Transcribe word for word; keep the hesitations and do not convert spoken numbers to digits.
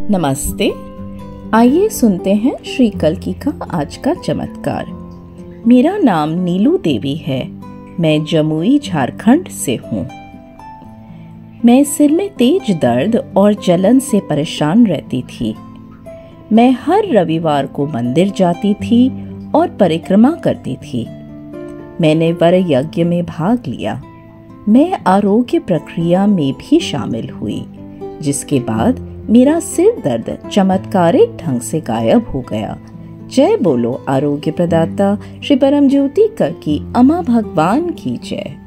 नमस्ते। आइए सुनते हैं श्री कल्की का आज का चमत्कार। मेरा नाम नीलू देवी है। मैं जमुई झारखंड से हूँ। मैं सिर में तेज दर्द और जलन से परेशान रहती थी। मैं हर रविवार को मंदिर जाती थी और परिक्रमा करती थी। मैंने वर यज्ञ में भाग लिया। मैं आरोग्य प्रक्रिया में भी शामिल हुई, जिसके बाद मेरा सिर दर्द चमत्कारिक ढंग से गायब हो गया। जय बोलो आरोग्य प्रदाता श्री परम ज्योति कल्की अम्मा भगवान की जय।